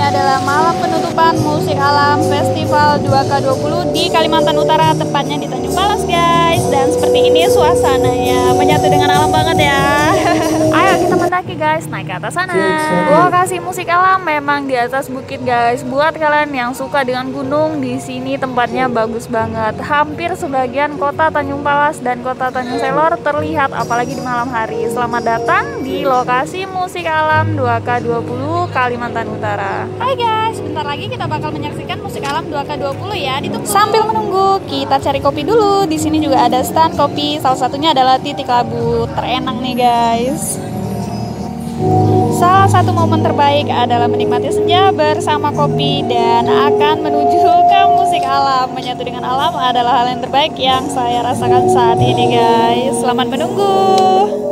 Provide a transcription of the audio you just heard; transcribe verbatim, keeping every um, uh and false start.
adalah malam penutupan musik alam Festival dua K dua puluh di Kalimantan Utara, tepatnya di Tanjung Palas guys. Dan seperti ini suasananya, menyatu dengan alam banget ya. Ayo kita mendaki guys, naik ke atas sana. Lokasi musik alam memang di atas bukit guys. Buat kalian yang suka dengan gunung, di sini tempatnya bagus banget. Hampir sebagian kota Tanjung Palas dan kota Tanjung Selor terlihat apalagi di malam hari. Selamat datang di lokasi musik alam dua K dua puluh Kalimantan Utara. Hai guys, bentar lagi kita bakal menyaksikan musik alam dua K dua puluh ya. Ditunggu. Sambil menunggu, kita cari kopi dulu. Di sini juga ada stand kopi. Salah satunya adalah Titik Labu. Terenak nih guys. Salah satu momen terbaik adalah menikmati senja bersama kopi dan akan menuju ke musik alam. Menyatu dengan alam adalah hal yang terbaik yang saya rasakan saat ini guys. Selamat menunggu.